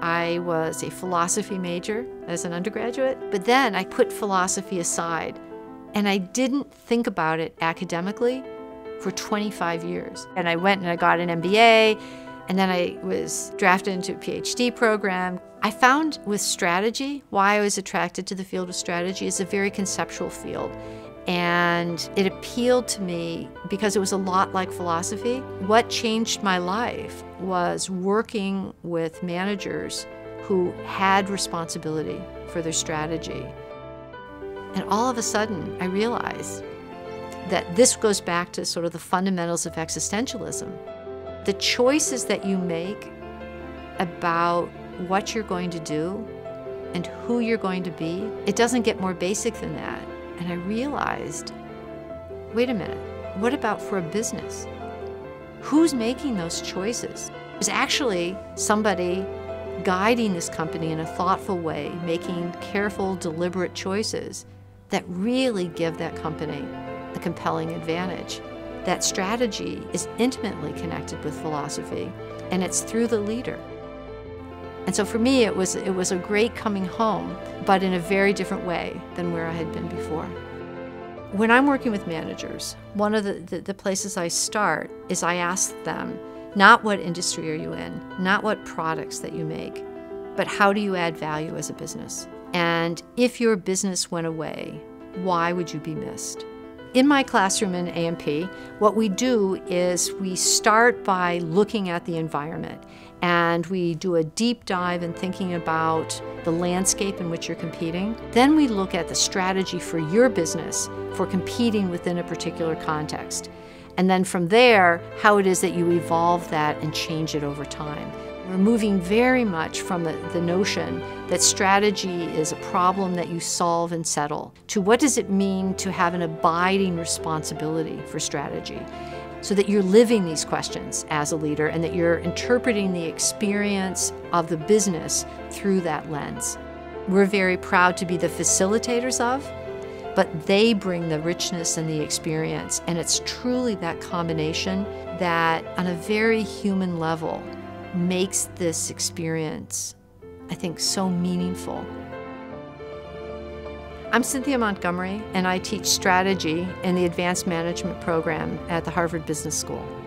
I was a philosophy major as an undergraduate, but then I put philosophy aside and I didn't think about it academically for 25 years. And I went and I got an MBA, and then I was drafted into a PhD program. I found with strategy, why I was attracted to the field of strategy is a very conceptual field. And it appealed to me because it was a lot like philosophy. What changed my life was working with managers who had responsibility for their strategy. And all of a sudden, I realized that this goes back to sort of the fundamentals of existentialism. The choices that you make about what you're going to do and who you're going to be, it doesn't get more basic than that. And I realized, wait a minute, what about for a business? Who's making those choices? There's actually somebody guiding this company in a thoughtful way, making careful, deliberate choices that really give that company a compelling advantage. That strategy is intimately connected with philosophy, and it's through the leader. And so for me, it was a great coming home, but in a very different way than where I had been before. When I'm working with managers, one of the places I start is I ask them, not what industry are you in, not what products that you make, but how do you add value as a business? And if your business went away, why would you be missed? In my classroom in AMP, what we do is we start by looking at the environment, and we do a deep dive in thinking about the landscape in which you're competing. Then we look at the strategy for your business for competing within a particular context. And then from there, how it is that you evolve that and change it over time. We're moving very much from the notion that strategy is a problem that you solve and settle to what does it mean to have an abiding responsibility for strategy, so that you're living these questions as a leader and that you're interpreting the experience of the business through that lens. We're very proud to be the facilitators of, but they bring the richness and the experience, and it's truly that combination that on a very human level makes this experience, I think, so meaningful. I'm Cynthia Montgomery, and I teach strategy in the Advanced Management program at the Harvard Business School.